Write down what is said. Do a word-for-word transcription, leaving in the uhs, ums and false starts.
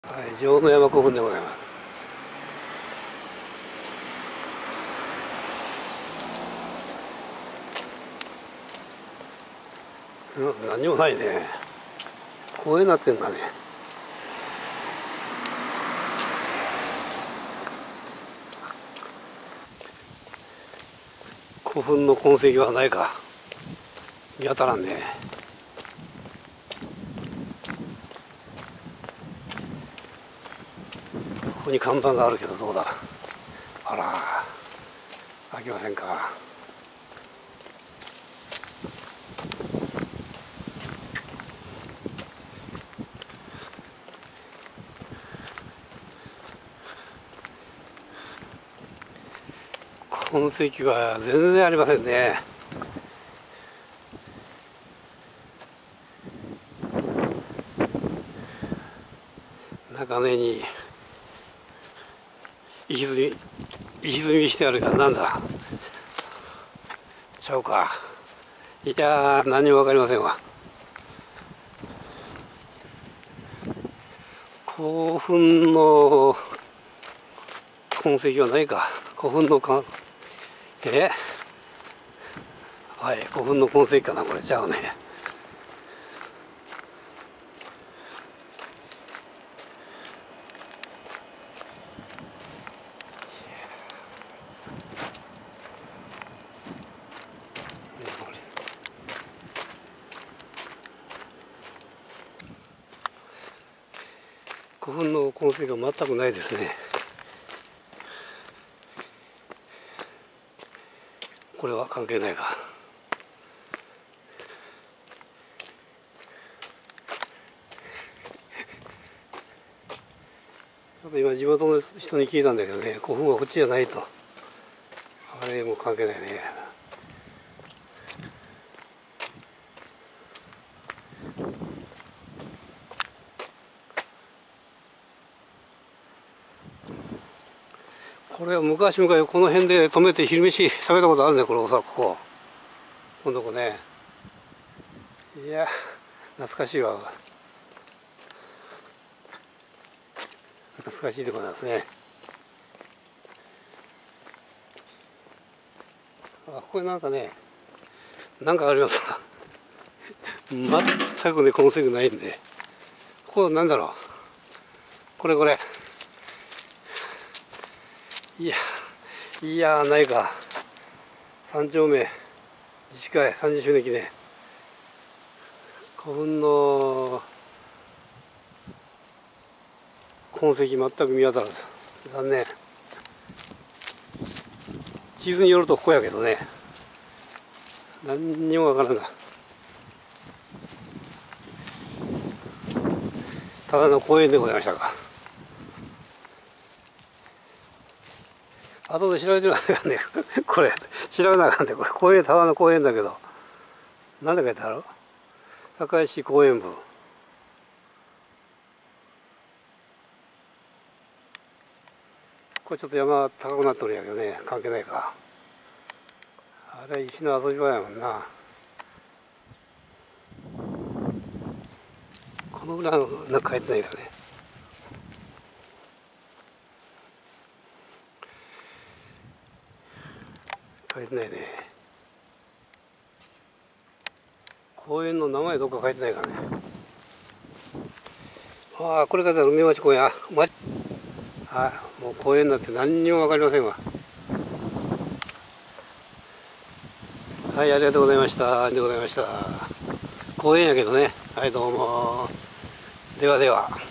はい、城之山古墳でございます。うん、何にもないね。公園になってんだね。古墳の痕跡はないか。見当たらんね。ここに看板があるけどどうだ。あら、開きませんか。痕跡は全然ありませんね。中根に石積み石積みしてあるがなんだちゃうか。いやー、何にも分かりませんわ。古墳の痕跡はないか。古墳のかえはい、古墳の痕跡かな。これちゃうね。古墳の痕跡が全くないですね。これは関係ないか。ちょっと今地元の人に聞いたんだけどね、古墳はこっちじゃないと。あれも関係ないね。これは昔々この辺で止めて昼飯食べたことあるね。これおそらくこここのとこね。いや懐かしいわ。懐かしいところなんですね。あ、これなんかね、なんかありますか。全くね痕跡ないんで。ここなんだろう。これこれ。いやいやないか。三丁目自治会さんじゅっしゅうねん記念。古墳の痕跡全く見当たらず。残念。地図によるとここやけどね、何にもわからんな。ただの公園でございましたか。後で調べてなあかんね。これ調べなあかんね。これ公園、ただの公園だけど、何で書いてある？堺市公園部。これちょっと山高くなっとるんやけどね、関係ないか。あれ石の遊び場やもんな。この裏の中書いてないからね。書いてないね。公園の名前どっか書いてないからね。ああ、これから梅町公園。あ、ま、あ、もう公園になって何にも分かりませんわ。はい、ありがとうございました。でございました。公園やけどね。はい、どうも。ではでは。